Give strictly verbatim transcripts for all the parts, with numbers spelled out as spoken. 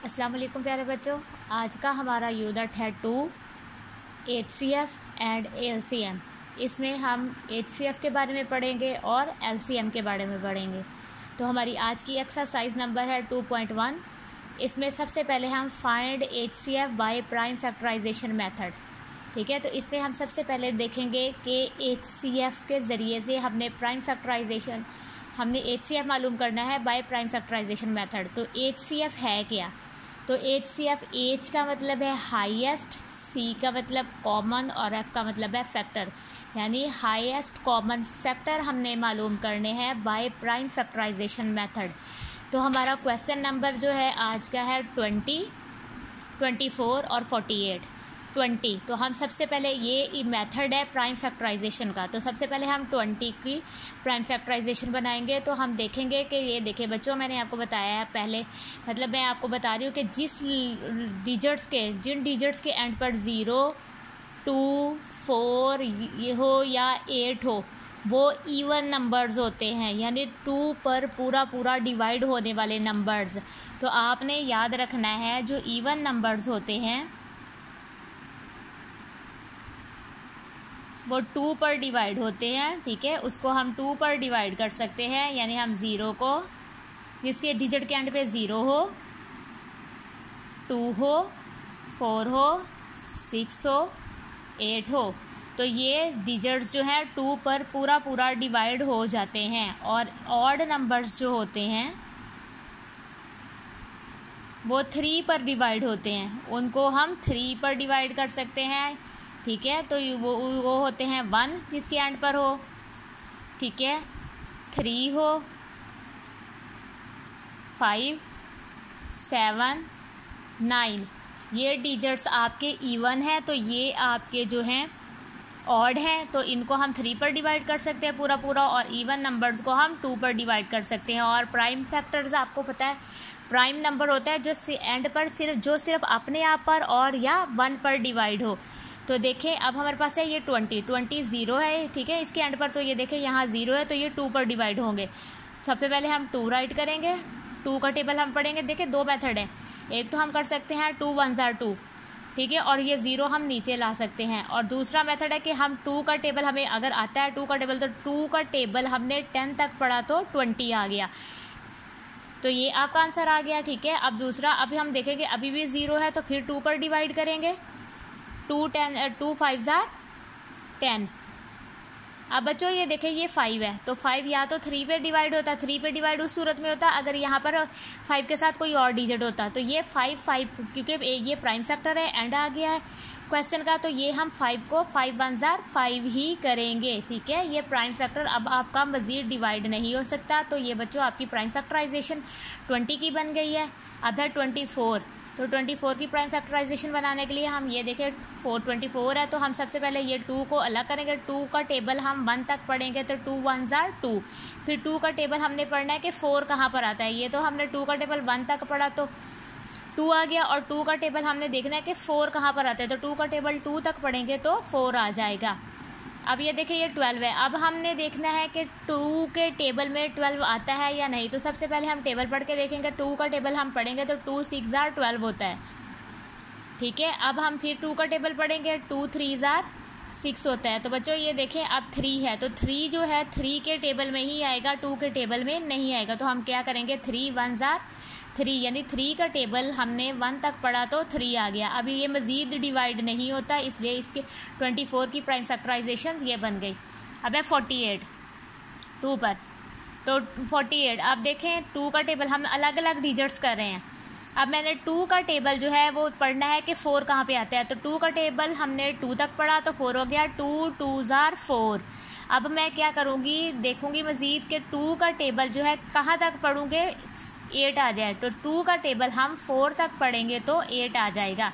अस्सलाम वालेकुम प्यारे बच्चों, आज का हमारा यूनिट है two H C F and L C M. इसमें हम एच सी एफ के बारे में पढ़ेंगे और एल सी एम के बारे में पढ़ेंगे। तो हमारी आज की एक्सरसाइज नंबर है टू पॉइंट वन। इसमें सबसे पहले हम find H C F by prime factorization method. ठीक है, तो इसमें हम सबसे पहले देखेंगे कि एच सी एफ के ज़रिए से हमने प्राइम फैक्टराइजेशन हमने एच सी एफ मालूम करना है बाय प्राइम फैक्टराइजेशन मेथड। तो एच सी एफ है क्या? तो एच सी एफ, एच का मतलब है हाईएस्ट, सी का मतलब कॉमन और एफ का मतलब है फैक्टर, यानी हाईएस्ट कॉमन फैक्टर हमने मालूम करने हैं बाय प्राइम फैक्टराइजेशन मेथड। तो हमारा क्वेश्चन नंबर जो है आज का है ट्वेंटी, ट्वेंटी फोर और फोर्टी एट। ट्वेंटी, तो हम सबसे पहले ये मेथड है प्राइम फैक्टराइजेशन का, तो सबसे पहले हम ट्वेंटी की प्राइम फैक्टराइजेशन बनाएंगे। तो हम देखेंगे कि ये देखिए बच्चों, मैंने आपको बताया है पहले, मतलब मैं आपको बता रही हूँ कि जिस डिजिट्स के जिन डिजिट्स के एंड पर ज़ीरो, टू, फोर ये हो या एट हो, वो इवन नंबर्स होते हैं, यानी टू पर पूरा पूरा डिवाइड होने वाले नंबर्स। तो आपने याद रखना है जो इवन नंबर्स होते हैं वो टू पर डिवाइड होते हैं। ठीक है, उसको हम टू पर डिवाइड कर सकते हैं, यानी हम ज़ीरो को, जिसके डिजिट के एंड पे ज़ीरो हो, टू हो, फोर हो, सिक्स हो, एट हो, तो ये डिजिट्स जो है टू पर पूरा पूरा डिवाइड हो जाते हैं। और ऑड नंबर्स जो होते हैं वो थ्री पर डिवाइड होते हैं, उनको हम थ्री पर डिवाइड कर सकते हैं। ठीक है, तो वो वो होते हैं वन जिसके एंड पर हो, ठीक है, थ्री हो, फाइव, सेवन, नाइन, ये डिजिट्स आपके इवन है, तो ये आपके जो हैं ऑड हैं, तो इनको हम थ्री पर डिवाइड कर सकते हैं पूरा पूरा, और इवन नंबर्स को हम टू पर डिवाइड कर सकते हैं। और प्राइम फैक्टर्स आपको पता है, प्राइम नंबर होता है जो एंड पर सिर्फ जो सिर्फ अपने आप पर और या वन पर डिवाइड हो। तो देखें अब हमारे पास है ये ट्वेंटी, ट्वेंटी ज़ीरो है, ठीक है, इसके एंड पर, तो ये देखें यहाँ ज़ीरो है, तो ये टू पर डिवाइड होंगे। सबसे पहले हम टू राइट करेंगे, टू का टेबल हम पढ़ेंगे। देखें दो मेथड है, एक तो हम कर सकते हैं टू वन ज़ार टू, ठीक है, और ये ज़ीरो हम नीचे ला सकते हैं। और दूसरा मेथड है कि हम टू का टेबल, हमें अगर आता है टू का टेबल, तो टू का टेबल हमने टेन तक पढ़ा तो ट्वेंटी आ गया, तो ये आपका आंसर आ गया। ठीक है, अब दूसरा, अभी हम देखेंगे अभी भी ज़ीरो है, तो फिर टू पर डिवाइड करेंगे, टू टेन टू फाइव ज़ार टेन। अब बच्चों ये देखें ये फाइव है, तो फाइव या तो थ्री पे डिवाइड होता है, थ्री पे डिवाइड उस सूरत में होता है अगर यहाँ पर फाइव के साथ कोई और डिजिट होता, तो ये फाइव फाइव क्योंकि ये प्राइम फैक्टर है, एंड आ गया है क्वेश्चन का, तो ये हम फाइव को फाइव वन ज़ार फाइव ही करेंगे। ठीक है, ये प्राइम फैक्टर अब आपका मज़ीद डिवाइड नहीं हो सकता। तो ये बच्चों आपकी प्राइम फैक्टराइजेशन ट्वेंटी की बन गई है। अब है ट्वेंटी फोर, तो ट्वेंटी फोर की प्राइम फैक्टराइजेशन बनाने के लिए हम ये देखें फोर ट्वेंटी फोर है, तो हम सबसे पहले ये टू को अलग करेंगे, टू का टेबल हम वन तक पढ़ेंगे, तो टू वन ज़ार टू, फिर टू का टेबल हमने पढ़ना है कि फोर कहाँ पर आता है, ये तो हमने टू का टेबल वन तक पढ़ा तो टू आ गया, और टू का टेबल हमने देखना है कि फोर कहाँ पर आता है, तो टू का टेबल टू तक पढ़ेंगे तो फोर आ जाएगा। अब ये देखिए ये ट्वेल्व है, अब हमने देखना है कि टू के टेबल में ट्वेल्व आता है या नहीं, तो सबसे पहले हम टेबल पढ़ के देखेंगे, टू का टेबल हम पढ़ेंगे तो टू सिक्स ज़ार ट्वेल्व होता है। ठीक है, अब हम फिर टू का टेबल पढ़ेंगे, टू थ्री ज़ार सिक्स होता है। तो बच्चों ये देखें अब थ्री है, तो थ्री जो है थ्री के टेबल में ही आएगा, टू के टेबल में नहीं आएगा, तो हम क्या करेंगे, थ्री वन ज़ार थ्री, यानी थ्री का टेबल हमने वन तक पढ़ा तो थ्री आ गया। अभी ये मज़ीद डिवाइड नहीं होता, इसलिए इसके ट्वेंटी फोर की प्राइम फैक्टराइजेशन ये बन गई। अब है फोर्टी एट टू पर, तो फोर्टी एट अब देखें टू का टेबल हम अलग अलग डिजिट्स कर रहे हैं। अब मैंने टू का टेबल जो है वो पढ़ना है कि फोर कहाँ पे आता है, तो टू का टेबल हमने टू तक पढ़ा तो फोर हो गया, टू टू ज़ार फोर। अब मैं क्या करूँगी, देखूँगी मज़ीद कि टू का टेबल जो है कहाँ तक पढ़ूँगे, एट आ जाए, तो टू का टेबल हम फोर तक पढ़ेंगे तो एट आ जाएगा,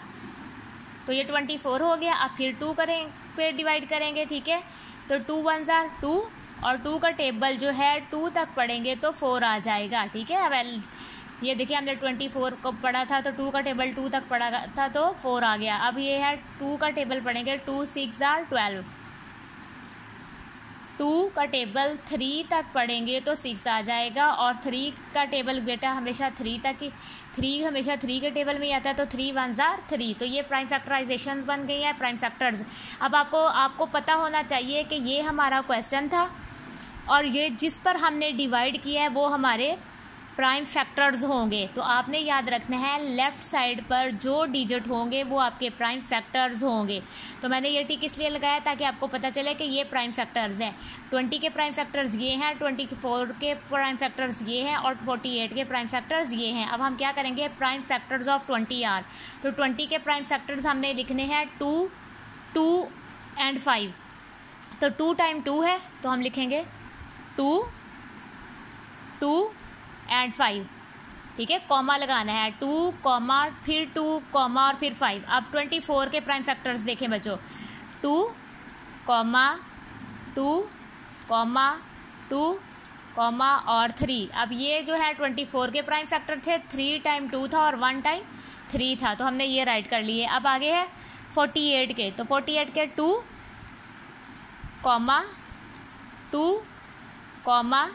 तो ये ट्वेंटी फोर हो गया। अब फिर टू करें फिर डिवाइड करेंगे, ठीक है, तो टू वन ज़ार टू, और टू का टेबल जो है टू तक पढ़ेंगे तो फोर आ जाएगा। ठीक है, अब ये देखिए हमने ट्वेंटी फोर को पढ़ा था तो टू का टेबल टू तक पढ़ा था तो फोर आ गया। अब ये है टू का टेबल पढ़ेंगे, टू सिक्स ज़ार ट्वेल्व, टू का टेबल थ्री तक पढ़ेंगे तो सिक्स आ जाएगा, और थ्री का टेबल बेटा हमेशा थ्री तक ही, थ्री हमेशा थ्री के टेबल में ही आता है, तो थ्री वन ज़ार थ्री। तो ये प्राइम फैक्टराइजेशंस बन गई हैं, प्राइम फैक्टर्स। अब आपको आपको पता होना चाहिए कि ये हमारा क्वेश्चन था और ये जिस पर हमने डिवाइड किया है वो हमारे प्राइम फैक्टर्स होंगे। तो आपने याद रखना है लेफ़्ट साइड पर जो डिजिट होंगे वो आपके प्राइम फैक्टर्स होंगे। तो मैंने ये टिक इसलिए लगाया ताकि आपको पता चले कि ये प्राइम फैक्टर्स हैं। ट्वेंटी के प्राइम फैक्टर्स ये हैं, ट्वेंटी फोर के प्राइम फैक्टर्स ये हैं, और फोर्टी एट के प्राइम फैक्टर्स ये हैं। अब हम क्या करेंगे, prime factors of twenty are. तो ट्वेंटी के प्राइम फैक्टर्स हमने लिखने हैं टू, टू एंड फाइव। तो टू टाइम टू है तो हम लिखेंगे टू, टू एंड फाइव। ठीक है, कॉमा लगाना है, टू कॉमा फिर टू कॉमा और फिर फाइव। अब ट्वेंटी फोर के प्राइम फैक्टर्स देखें बच्चों, two comma two comma two comma और थ्री। अब ये जो है ट्वेंटी फोर के प्राइम फैक्टर थे, थ्री टाइम टू था और वन टाइम थ्री था, तो हमने ये राइट कर लिए। अब आगे है फोर्टी एट के, तो फोर्टी एट के two comma two comma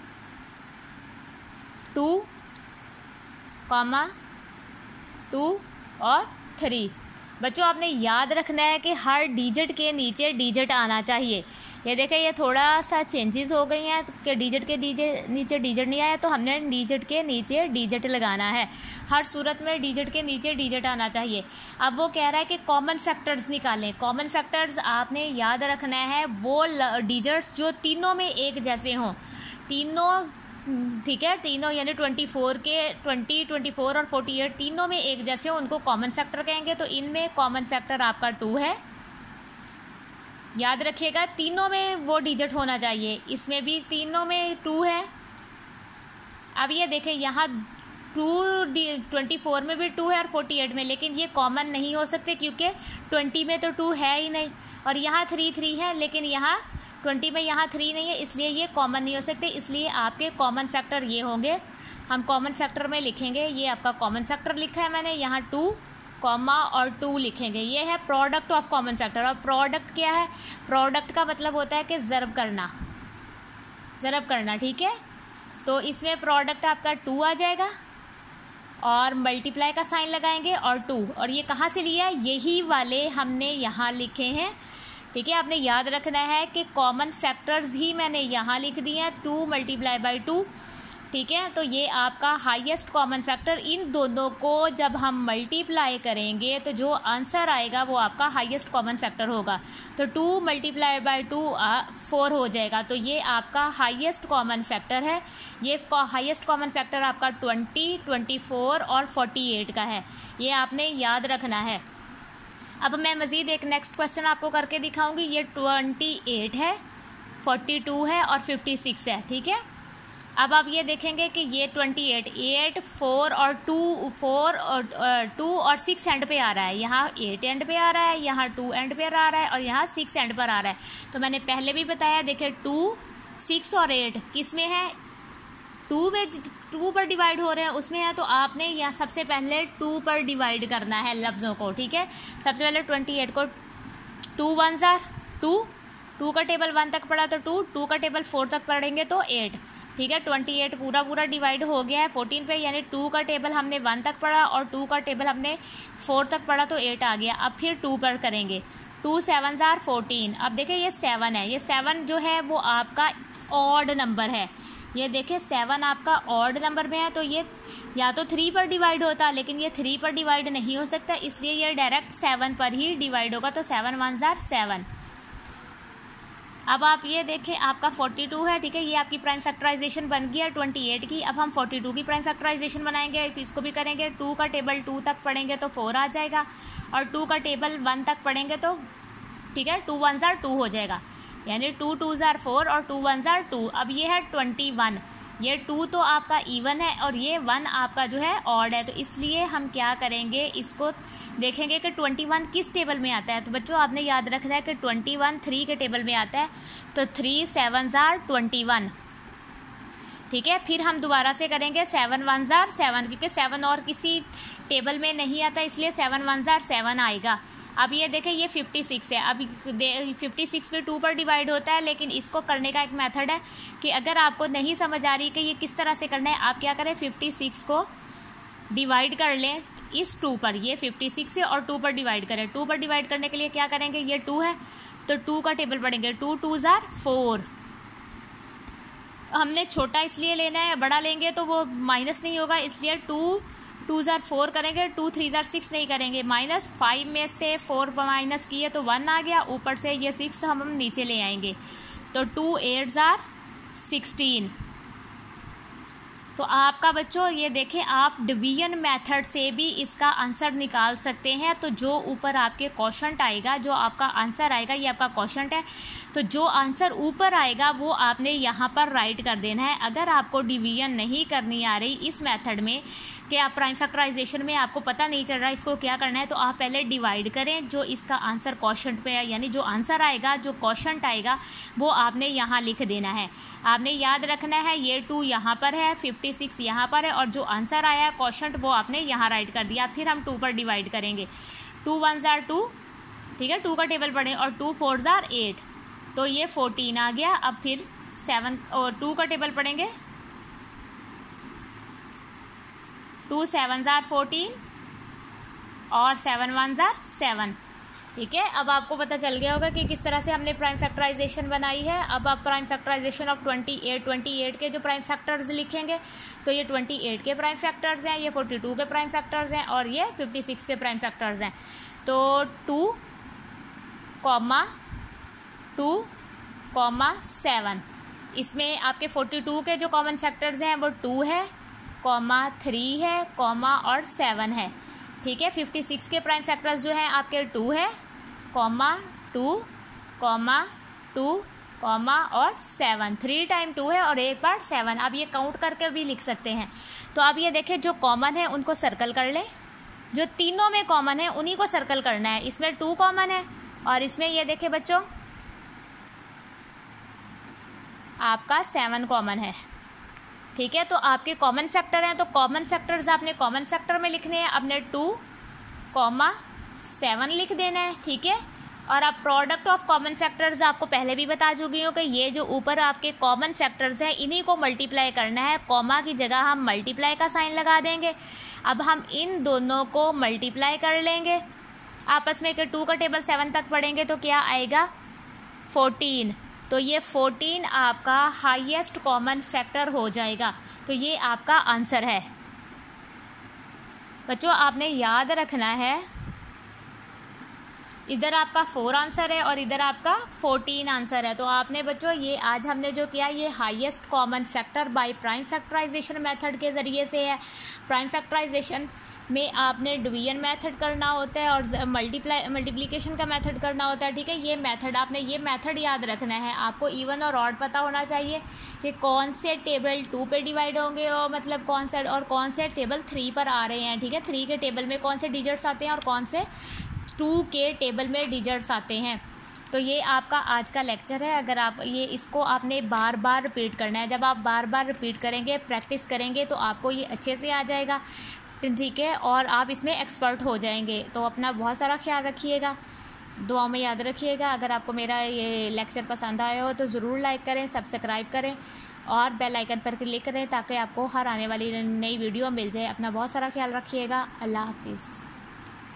two comma two और थ्री। बच्चों आपने याद रखना है कि हर डिजिट के नीचे डिजिट आना चाहिए। ये देखें, ये थोड़ा सा चेंजेस हो गई हैं कि डिजिट के नीचे डिजिट नहीं आया, तो हमने डिजिट के नीचे डिजिट लगाना है। हर सूरत में डिजिट के नीचे डिजिट आना चाहिए। अब वो कह रहा है कि कॉमन फैक्टर्स निकालें। कॉमन फैक्टर्स आपने याद रखना है वो डिजिट्स जो तीनों में एक जैसे हों, तीनों, ठीक है, तीनों यानी ट्वेंटी फोर के ट्वेंटी, ट्वेंटी फोर और फोर्टी एट तीनों में एक जैसे हो, उनको कॉमन फैक्टर कहेंगे। तो इनमें कॉमन फैक्टर आपका टू है, याद रखिएगा, तीनों में वो डिजिट होना चाहिए। इसमें भी तीनों में टू है। अब ये देखें, यहाँ टू ट्वेंटी फोर में भी टू है और फोर्टी एट में, लेकिन ये कॉमन नहीं हो सकते क्योंकि ट्वेंटी में तो टू है ही नहीं, और यहाँ थ्री थ्री है, लेकिन यहाँ ट्वेंटी में यहाँ थ्री नहीं है, इसलिए ये कॉमन नहीं हो सकते। इसलिए आपके कॉमन फैक्टर ये होंगे। हम कॉमन फैक्टर में लिखेंगे, ये आपका कॉमन फैक्टर लिखा है मैंने, यहाँ टू कॉमा और टू लिखेंगे। ये है प्रोडक्ट ऑफ कॉमन फैक्टर। और प्रोडक्ट क्या है, प्रोडक्ट का मतलब होता है कि ज़रब करना, ज़रब करना, ठीक है। तो इसमें प्रोडक्ट आपका टू आ जाएगा और मल्टीप्लाई का साइन लगाएंगे और टू, और ये कहाँ से लिया, यही वाले हमने यहाँ लिखे हैं, ठीक है। आपने याद रखना है कि कॉमन फैक्टर्स ही मैंने यहाँ लिख दिए हैं, टू मल्टीप्लाई बाई टू, ठीक है। तो ये आपका हाईएस्ट कॉमन फैक्टर, इन दोनों को जब हम मल्टीप्लाई करेंगे तो जो आंसर आएगा वो आपका हाईएस्ट कॉमन फैक्टर होगा। तो two multiply by two four हो जाएगा, तो ये आपका हाईएस्ट कॉमन फैक्टर है। ये हाईएस्ट कॉमन फैक्टर आपका ट्वेंटी, ट्वेंटी फोर और फोर्टी एट का है, ये आपने याद रखना है। अब मैं मज़ीद एक नेक्स्ट क्वेश्चन आपको करके दिखाऊंगी। ये ट्वेंटी एट है, फोर्टी टू है और फिफ्टी सिक्स है, ठीक है। अब आप ये देखेंगे कि ये ट्वेंटी एट, एट फोर और टू, फोर और टू और सिक्स एंड पे आ रहा है, यहाँ एट एंड पे आ रहा है, यहाँ टू एंड पे आ रहा है और यहाँ सिक्स एंड पर आ रहा है। तो मैंने पहले भी बताया, देखिए टू, सिक्स और एट किस में है, टू में, टू पर डिवाइड हो रहे हैं उसमें है। तो आपने यहाँ सबसे पहले टू पर डिवाइड करना है लफ्ज़ों को, ठीक है। सबसे पहले ट्वेंटी एट को टू वन ज़ार टू, टू का टेबल वन तक पढ़ा तो टू, टू का टेबल फोर तक पढ़ेंगे तो एट, ठीक है। ट्वेंटी एट पूरा पूरा डिवाइड हो गया है फोर्टीन पे, यानी टू का टेबल हमने वन तक पढ़ा और टू का टेबल हमने फोर तक पढ़ा तो एट आ गया। अब फिर टू पर करेंगे, टू सेवन ज़ार फोर्टीन। अब देखिए ये सेवन है, ये सेवन जो है वो आपका ऑड नंबर है। ये देखिए सेवन आपका ऑड नंबर में है, तो ये या तो थ्री पर डिवाइड होता, लेकिन ये थ्री पर डिवाइड नहीं हो सकता, इसलिए ये डायरेक्ट सेवन पर ही डिवाइड होगा। तो सेवन वन ज़ार सेवन। अब आप ये देखें आपका फोर्टी टू है, ठीक है, ये आपकी प्राइम फैक्टराइजेशन बन गई है ट्वेंटी एट की। अब हम फोर्टी टू की प्राइम फैक्टराइजेशन बनाएंगे, इसको भी करेंगे। टू का टेबल टू तक पढ़ेंगे तो फोर आ जाएगा, और टू का टेबल वन तक पढ़ेंगे तो, ठीक है, टू वन ज़ार टू हो जाएगा, यानी टू टू ज़ार फोर और टू वन ज़ार टू। अब ये है ट्वेंटी वन, ये टू तो आपका इवन है और ये वन आपका जो है ऑड है, तो इसलिए हम क्या करेंगे, इसको देखेंगे कि ट्वेंटी वन किस टेबल में आता है। तो बच्चों आपने याद रखना है कि ट्वेंटी वन थ्री के टेबल में आता है, तो थ्री सेवन ज़ार ट्वेंटी वन, ठीक है। फिर हम दोबारा से करेंगे सेवन वन ज़ार सेवन, क्योंकि सेवन और किसी टेबल में नहीं आता, इसलिए सेवन वन ज़ार सेवन आएगा। अब ये देखें ये फिफ्टी सिक्स है, अब फिफ्टी सिक्स भी टू पर डिवाइड होता है, लेकिन इसको करने का एक मेथड है कि अगर आपको नहीं समझ आ रही कि ये किस तरह से करना है, आप क्या करें, फिफ्टी सिक्स को डिवाइड कर लें इस टू पर, ये फिफ्टी सिक्स है और टू पर डिवाइड करें। टू पर डिवाइड करने के लिए क्या करेंगे, ये टू है तो टू का टेबल पढ़ेंगे, टू टू ज़ार फोर। हमने छोटा इसलिए लेना है, बड़ा लेंगे तो वो माइनस नहीं होगा, इसलिए टू टू ज़ार फोर करेंगे, टू थ्री ज़ार सिक्स नहीं करेंगे। माइनस फाइव में से फोर माइनस किए तो वन आ गया, ऊपर से ये सिक्स हम हम नीचे ले आएंगे, तो टू एट ज़ार सिक्सटीन। तो आपका बच्चों ये देखें, आप डिवीजन मेथड से भी इसका आंसर निकाल सकते हैं। तो जो ऊपर आपके क्वेश्चन आएगा, जो आपका आंसर आएगा, ये आपका क्वेश्चन है, तो जो आंसर ऊपर आएगा वो आपने यहाँ पर राइट कर देना है। अगर आपको डिवीजन नहीं करनी आ रही इस मेथड में कि आप प्राइम फैक्टराइजेशन में आपको पता नहीं चल रहा इसको क्या करना है, तो आप पहले डिवाइड करें, जो इसका आंसर क्वेश्चन पे है, यानी जो आंसर आएगा, जो क्वेश्चन आएगा वो आपने यहाँ लिख देना है। आपने याद रखना है ये टू यहाँ पर है, फिफ्टी सिक्स यहाँ पर है, और जो आंसर आया क्वेश्चन वो आपने यहाँ राइट कर दिया। फिर हम टू पर डिवाइड करेंगे, टू वन ज़ार टू, ठीक है, टू का टेबल पढ़ें, और टू फोर ज़ार एट, तो ये फोर्टीन आ गया। अब फिर सेवन और टू का टेबल पढ़ेंगे, टू सेवन ज़ार फोर्टीन और सेवन वन ज़ार सेवन, ठीक है। अब आपको पता चल गया होगा कि किस तरह से हमने प्राइम फैक्टराइजेशन बनाई है। अब आप prime factorization of twenty eight twenty eight के जो प्राइम फैक्टर्स लिखेंगे, तो ये ट्वेंटी एट के प्राइम फैक्टर्स हैं, ये फोर्टी टू के प्राइम फैक्टर्स हैं, और ये फिफ्टी सिक्स के प्राइम फैक्टर्स हैं। तो two comma two comma seven, इसमें आपके फोर्टी टू के जो कॉमन फैक्टर्स हैं वो टू है, कॉमा थ्री है, कॉमा और सेवन है, ठीक है। फिफ्टी सिक्स के प्राइम फैक्टर्स जो हैं आपके टू है, comma two, comma two, comma और सेवन, थ्री टाइम टू है और एक बार सेवन। आप ये काउंट करके भी लिख सकते हैं। तो आप ये देखें, जो कॉमन है उनको सर्कल कर लें, जो तीनों में कॉमन है उन्हीं को सर्कल करना है। इसमें टू कॉमन है और इसमें ये देखें बच्चों आपका सेवन कॉमन है, ठीक है। तो आपके कॉमन फैक्टर हैं, तो कॉमन फैक्टर्स आपने कॉमन फैक्टर में लिखने हैं, आपने टू कॉमा सेवन लिख देना है, ठीक है। और आप प्रोडक्ट ऑफ कॉमन फैक्टर्स आपको पहले भी बता चुकी हूँ कि ये जो ऊपर आपके कॉमन फैक्टर्स हैं इन्हीं को मल्टीप्लाई करना है, कॉमा की जगह हम मल्टीप्लाई का साइन लगा देंगे। अब हम इन दोनों को मल्टीप्लाई कर लेंगे आपस में, कि टू का टेबल सेवन तक पढ़ेंगे तो क्या आएगा, फोर्टीन। तो ये फोर्टीन आपका हाईएस्ट कॉमन फैक्टर हो जाएगा। तो ये आपका आंसर है बच्चों। आपने याद रखना है, इधर आपका फोर आंसर है और इधर आपका फोर्टीन आंसर है। तो आपने बच्चों ये आज हमने जो किया, ये highest common factor by prime factorization method के ज़रिए से है। प्राइम फैक्टराइजेशन में आपने डिवीजन मेथड करना होता है और मल्टीप्लाई मल्टीप्लिकेशन का मेथड करना होता है, ठीक है। ये मेथड आपने ये मेथड याद रखना है। आपको इवन और ऑड पता होना चाहिए कि कौन से टेबल टू पे डिवाइड होंगे, और मतलब कौन से और कौन से टेबल थ्री पर आ रहे हैं, ठीक है। थ्री के टेबल में कौन से डिजिट्स आते हैं और कौन से टू के टेबल में डिजिट्स आते हैं। तो ये आपका आज का लेक्चर है। अगर आप ये इसको आपने बार बार रिपीट करना है, जब आप बार बार रिपीट करेंगे, प्रैक्टिस करेंगे, तो आपको ये अच्छे से आ जाएगा, ठीक है, और आप इसमें एक्सपर्ट हो जाएंगे। तो अपना बहुत सारा ख्याल रखिएगा, दुआ में याद रखिएगा। अगर आपको मेरा ये लेक्चर पसंद आया हो तो ज़रूर लाइक करें, सब्सक्राइब करें और बेल आइकन पर क्लिक करें ताकि आपको हर आने वाली नई वीडियो मिल जाए। अपना बहुत सारा ख्याल रखिएगा। अल्लाह हाफिज़।